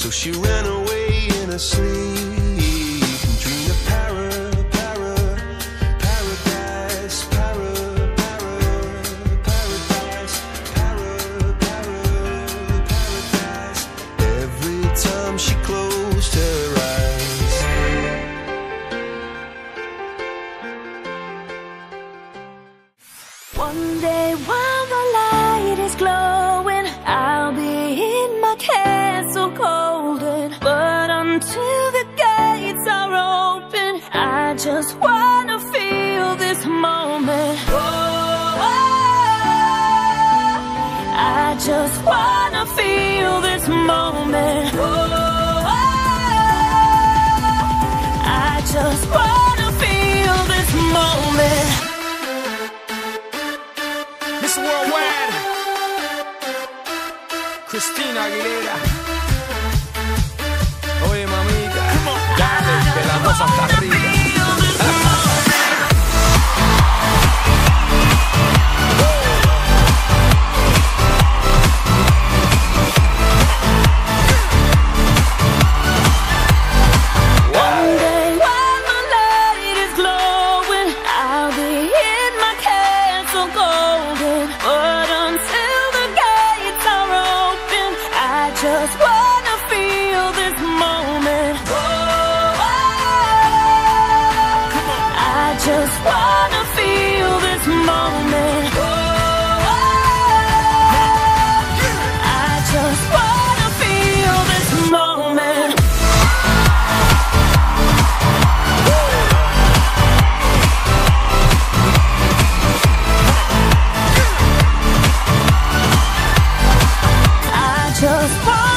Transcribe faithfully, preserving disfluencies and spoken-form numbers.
So she ran away in her sleep. She closed her eyes. One day while the light is glowing, I'll be in my castle golden. But until the gates are open, I just wanna feel this moment. Oh, I just wanna feel this moment. Oh, I just wanna feel this moment. Miss Worldwide, Christina Aguilera. Oye, mamita, dale, que las dos hasta arriba. Just wanna feel this moment. Oh, I just wanna feel this moment. Oh, I just wanna feel this moment. I just wanna